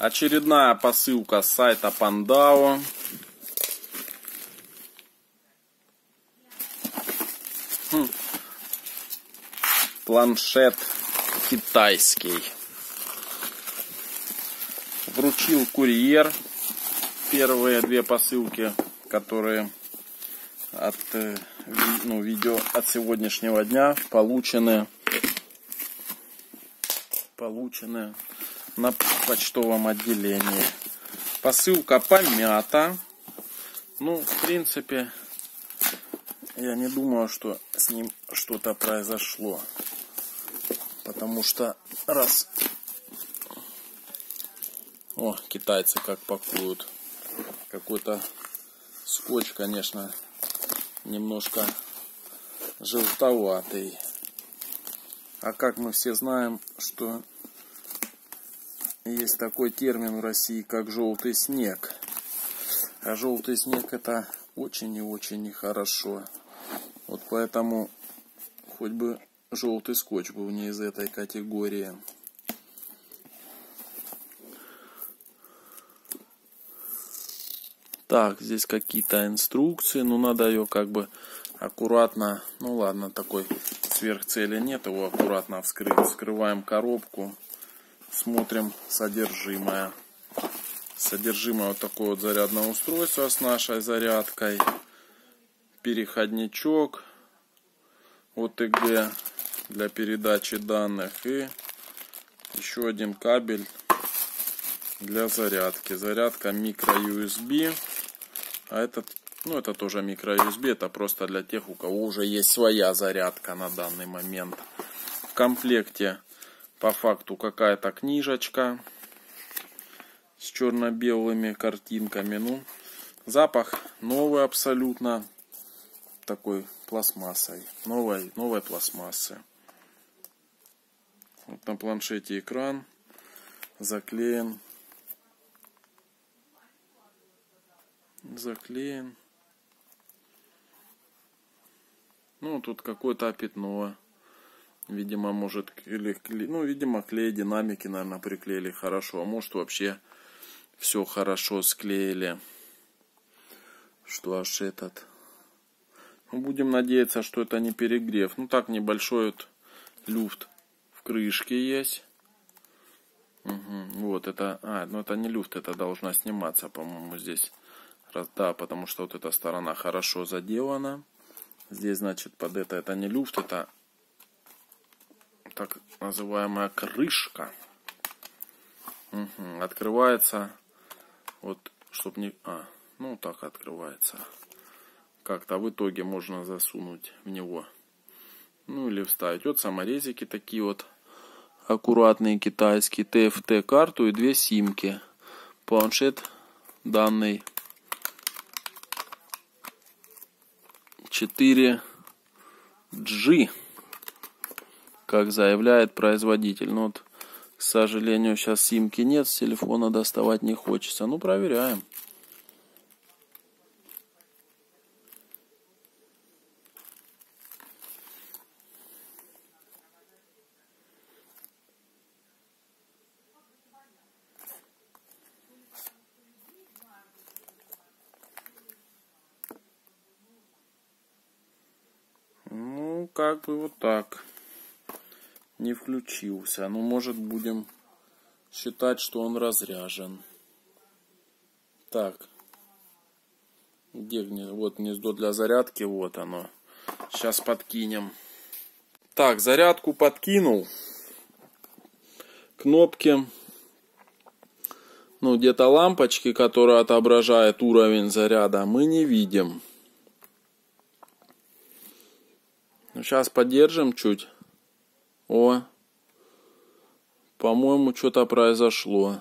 Очередная посылка с сайта Pandao. Планшет китайский. Вручил курьер. Первые две посылки, которые от видео от сегодняшнего дня получены на почтовом отделении. Посылка помята. Ну, в принципе, я не думаю, что с ним что-то произошло. Потому что раз... О, китайцы как пакуют. Какой-то скотч, конечно, немножко желтоватый. А как мы все знаем, что есть такой термин в России, как желтый снег. А желтый снег — это очень и очень нехорошо. Вот поэтому хоть бы желтый скотч был не из этой категории. Так, здесь какие-то инструкции, но надо ее как бы аккуратно, ну ладно, такой сверхцели нет, его аккуратно вскрыть. Вскрываем коробку, смотрим содержимое. Содержимое вот такое вот зарядное устройство с нашей зарядкой, переходничок OTG для передачи данных и еще один кабель для зарядки. Зарядка micro-USB. А этот, ну это тоже micro-USB, это просто для тех, у кого уже есть своя зарядка на данный момент. В комплекте по факту какая-то книжечка с черно-белыми картинками. Ну, запах новый абсолютно, такой пластмассой, новой пластмассы. Вот на планшете экран заклеен. Ну, тут какое-то пятно. Видимо, может, видимо, клей динамики, наверное, приклеили хорошо. А может, вообще все хорошо склеили. Что аж этот. Ну, будем надеяться, что это не перегрев. Ну, так, небольшой вот люфт в крышке есть. Угу. Вот это. Ну это не люфт, это должна сниматься, по-моему, здесь. Да, потому что вот эта сторона хорошо заделана. Здесь, значит, под это не люфт, это так называемая крышка. Угу. Открывается. Вот, чтобы не... ну так открывается. Как-то в итоге можно засунуть в него. Ну или вставить. Вот саморезики такие вот. Аккуратные китайские. TFT карту и 2 симки. Планшет данный 4G, как заявляет производитель. Но вот, к сожалению, сейчас симки нет, с телефона доставать не хочется. Ну, проверяем. Ну, как бы вот так. Не включился. Ну, может, будем считать, что он разряжен. Так. Где вот гнездо для зарядки? Вот оно. Сейчас подкинем. Так, зарядку подкинул. Кнопки. Ну, где-то лампочки, которые отображают уровень заряда, мы не видим. Сейчас подержим чуть. О, по-моему, что-то произошло.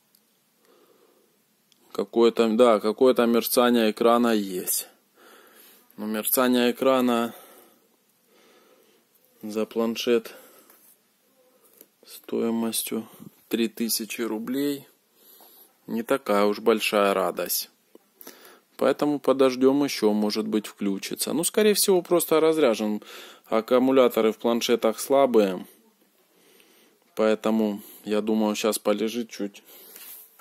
Какое-то мерцание экрана есть. Но мерцание экрана за планшет стоимостью 3000 рублей не такая уж большая радость. Поэтому подождем еще, может быть, включится. Ну, скорее всего, просто разряжен. Аккумуляторы в планшетах слабые. Поэтому, я думаю, сейчас полежит чуть.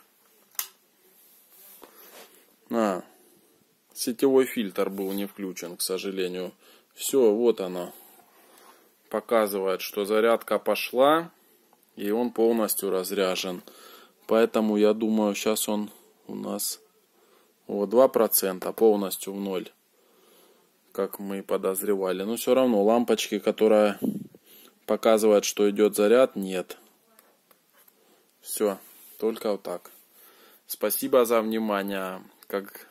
Сетевой фильтр был не включен, к сожалению. Все, вот оно. Показывает, что зарядка пошла. И он полностью разряжен. Поэтому я думаю, сейчас он у нас 2% полностью в ноль. Как мы и подозревали. Но все равно лампочки, которая показывает, что идет заряд, нет. Все, только вот так. Спасибо за внимание. Как